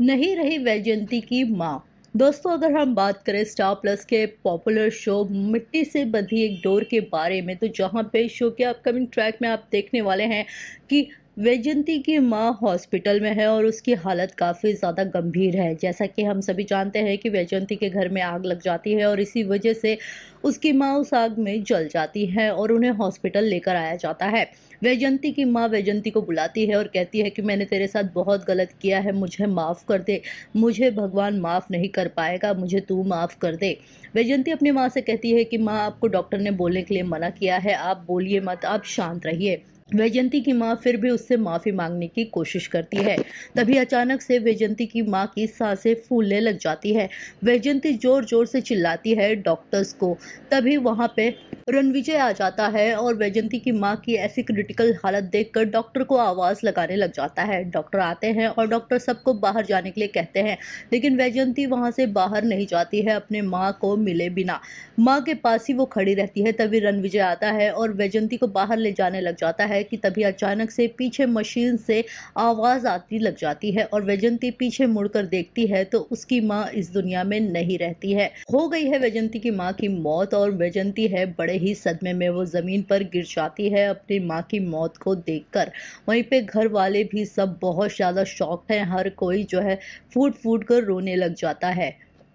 नहीं रही वैजयंती की मां। दोस्तों, अगर हम बात करें स्टार प्लस के पॉपुलर शो मिट्टी से बंधी एक डोर के बारे में, तो जहां पे शो के अपकमिंग ट्रैक में आप देखने वाले हैं कि वैजयंती की मां हॉस्पिटल में है और उसकी हालत काफ़ी ज़्यादा गंभीर है। जैसा कि हम सभी जानते हैं कि वैजयंती के घर में आग लग जाती है और इसी वजह से उसकी मां उस आग में जल जाती है और उन्हें हॉस्पिटल लेकर आया जाता है। वैजयंती की मां वैजयंती को बुलाती है और कहती है कि मैंने तेरे साथ बहुत गलत किया है, मुझे माफ़ कर दे। मुझे भगवान माफ़ नहीं कर पाएगा, मुझे तू माफ़ कर दे। वैजयंती अपनी माँ से कहती है कि माँ, आपको डॉक्टर ने बोलने के लिए मना किया है, आप बोलिए मत, आप शांत रहिए। वैजयंती की माँ फिर भी उससे माफ़ी मांगने की कोशिश करती है। तभी अचानक से वैजयंती की माँ की सांसें फूलने लग जाती है। वैजयंती जोर जोर से चिल्लाती है डॉक्टर्स को। तभी वहाँ पे रणविजय आ जाता है और वैजयंती की माँ की ऐसी क्रिटिकल हालत देखकर डॉक्टर को आवाज़ लगाने लग जाता है। डॉक्टर आते हैं और डॉक्टर सबको बाहर जाने के लिए कहते हैं, लेकिन वैजयंती वहाँ से बाहर नहीं जाती है अपने माँ को मिले बिना। माँ के पास ही वो खड़ी रहती है। तभी रणविजय आता है और वैजयंती को बाहर ले जाने लग जाता है कि तभी अचानक से पीछे मशीन से आवाज़ आती लग जाती है और वैजयंती पीछे मुड़कर देखती है तो उसकी माँ इस दुनिया में नहीं रहती है। हो गई है वैजयंती की माँ की मौत और वैजयंती है बड़े ही सदमे में। वो जमीन पर गिर जाती है अपनी माँ की मौत को देखकर। वहीं पे घर वाले भी सब बहुत ज़्यादा शॉक्ड हैं। हर कोई जो है फूट फूट कर रोने लग जाता है।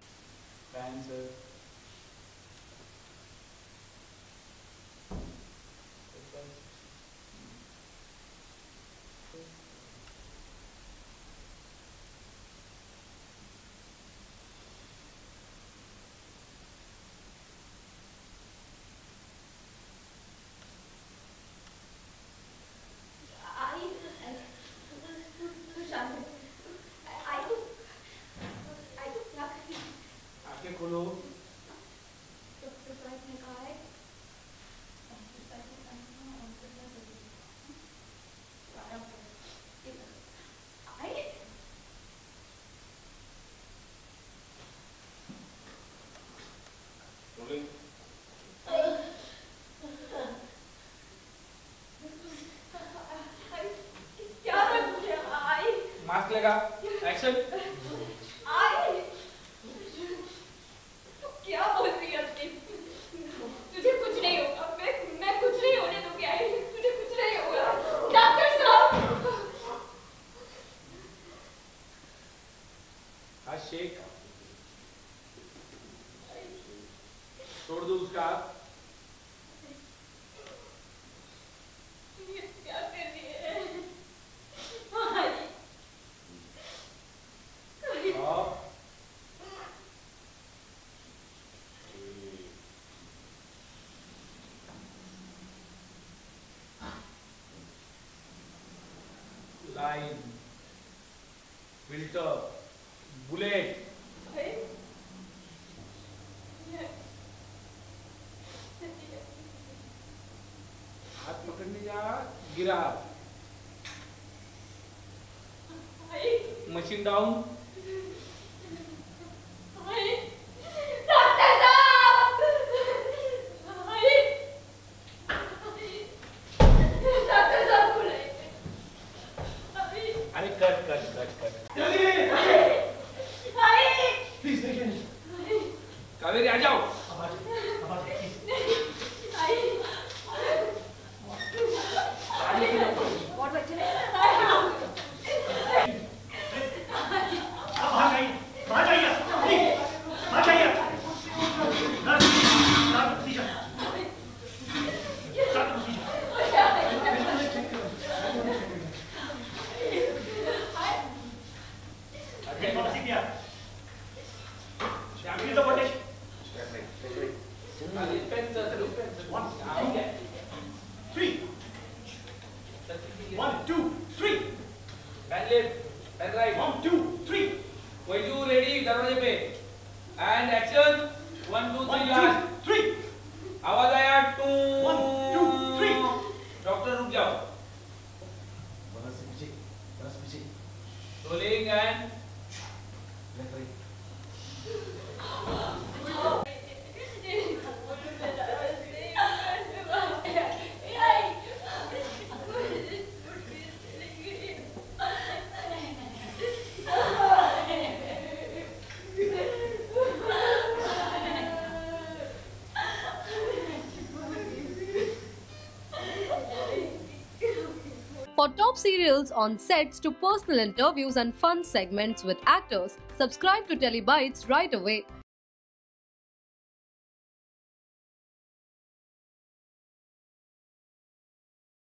आंखें खोलो। मास्क लगा। एक्शन। क्या बोल रही है अपनी? तुझे कुछ नहीं होगा। मैं कुछ नहीं होने दूंगी। आई, तुझे कुछ नहीं होगा। डॉक्टर साहब। शेख छोड़ दो उसका हाथ। ये क्या कर रही है? Eye, line, filter, bullet. हाथ पकड़ने जा, गिरा। Machine down. डॉक्टर साहब। डॉक्टर साहब बुलाइए। अरे cut cut cut cut. Please देखिए। कावेरी आ जाओ। दरवाजे पे एंड एक्शन 1 2 3 आवाज आया 2 1 2 3 डॉक्टर रुक जाओ बरस पीछे rolling end For top serials on sets to personal interviews and fun segments with actors, subscribe to Telebytes right away.